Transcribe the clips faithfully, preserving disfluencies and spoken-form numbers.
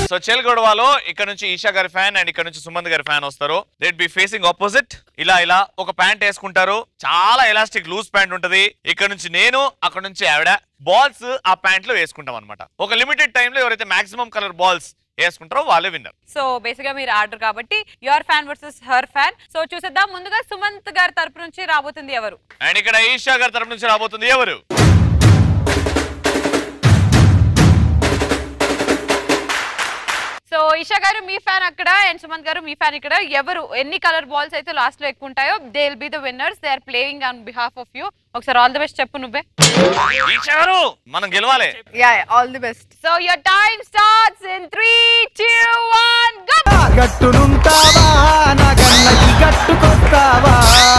So చెల్ గొడవలో ఇక్కడ నుంచి ఈషా గారి ఫ్యాన్ అండ్ ఇక్కడ నుంచి సుమంత్ గారి ఫ్యాన్ వస్తారు. That be facing opposite. ఇలా ఇలా ఒక ప్యాంట్ వేసుకుంటారు, చాలా ఎలాస్టిక్ లూజ్ ప్యాంట్ ఉంటది. ఇక్కడ నుంచి నేను, అక్కడ నుంచి ఆవిడ బాల్స్ ఆ ప్యాంట్ లో వేసుకుంటాం అనమాట. ఒక లిమిటెడ్ టైమ్ లో ఎవరైతే మాక్సిమం కలర్ బాల్స్ వేసుకుంటారో వాళ్ళే విన్నర్. సో బేసిక్ గా మీరు ఆర్డర్ కాబట్టి your fan versus her fan. So చూసేద్దాం. ముందుగా సుమంత్ గారి తరపు నుంచి రాబోతుంది ఎవరు, అండ్ ఇక్కడ ఈషా గారి తరపు నుంచి రాబోతుంది ఎవరు? సో ఈషా గారు మీ ఫ్యాన్ అక్కడ అండ్ సుమంత్ గారు మీ ఫ్యాన్ ఇక్కడ. ఎవరు ఎన్ని కలర్ బాల్స్ అయితే లాస్ట్ లో ఎక్కువ ఉంటాయో they will be the winners. They are playing on behalf of you. ఒకసారి ఆల్ ది బెస్ట్ చెప్పు నువ్వే. ఈషా గారు మనం గెలవాలి. Yeah all the best. So your time starts in three two one go. గట్టునుంటావా నా గన్నకి గట్టుకొస్తావా,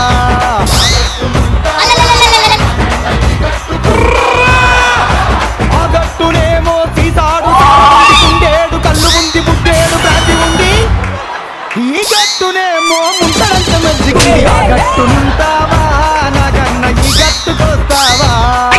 ఆ గట్టునేమో తీసాడు ఉండేడు కళ్ళు ఉంది బుడ్డేడు ప్రాంతి ఉంది, ఈ గట్టునేమో ముంతడంత మజ్జిగి. ఆ గట్టునుంటావా నా గన్నకి గట్టుకొస్తావా,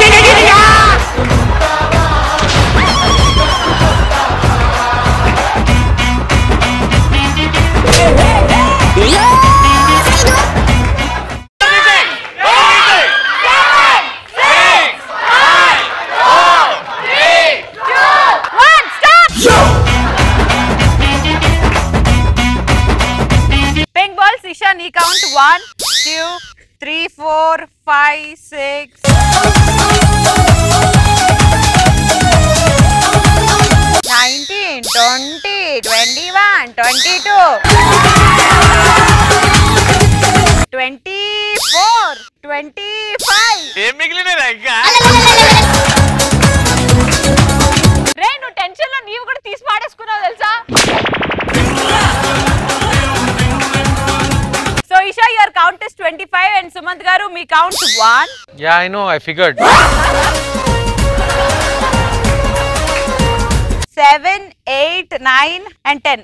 నీ count one two three four five six nineteen twenty twenty one twenty two twenty four twenty five. ఏం మిగిలినదా ఇంకా? రే నువ్వు టెన్షన్ లో నీవు కూడా తీసి పాడేసుకున్నావు తెలుసా. So Isha, your count is twenty-five and Sumanth garu, me count one. Yeah, I know. I figured. Seven, eight, nine, and ten.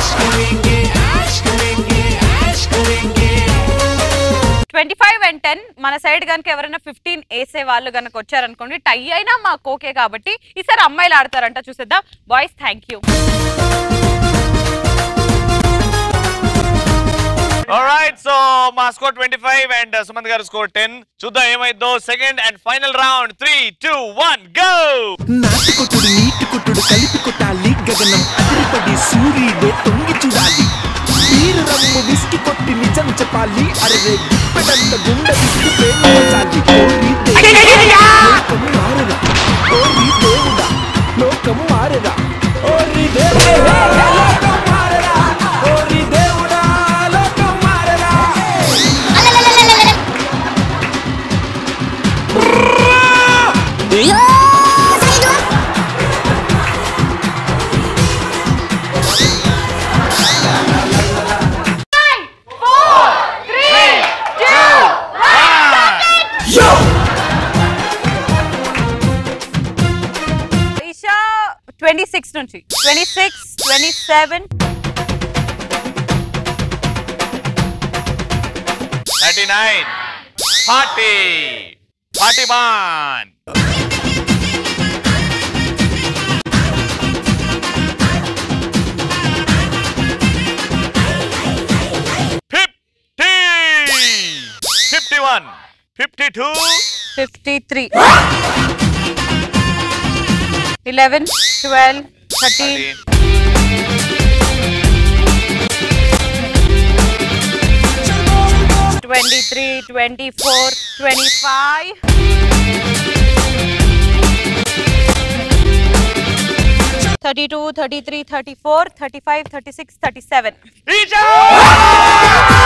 twenty-five and ten. మన సైడ్ గనుక ఎవరైనా fifteen వేసే వాళ్ళు గనుక వచ్చారనుకోండి టై అయినా మాకు ఓకే కాబట్టి ఈసారి అమ్మాయిలు ఆడతారంట. చూసేద్దాం. Boys thank you. Alright, so మా score twenty-five and Sumanth garu score ten. చూద్దాం ఏమైందో. Second and final round. three two one go. నాటు కొట్టుడు నీటి కొట్టుడు కలిపి కొట్టాలి, గగనం అదిరిపడి సూర్యుడే తొంగి చూడాలి, వీరు రమ్ము విసికి కొట్టి నిజం చెప్పాలి, అరే గుప్పెడంత గుండె విసికి ప్రేమించాలి. లోకం మారరా ఓరి దేవుడా, లోకం మారరా ఓరి దేవుడా, లోకం మారరా ఓరి దేవుడా, లోకం మారరా. twenty-six నుంచి twenty-six, twenty-seven, thirty-nine, forty, forty-one, fifty, fifty-one, fifty-two, fifty-three, eleven, twelve, thirteen, twenty-three, twenty-four, twenty-five, thirty-two, thirty-three, thirty-four, thirty-five, thirty-six, thirty-seven.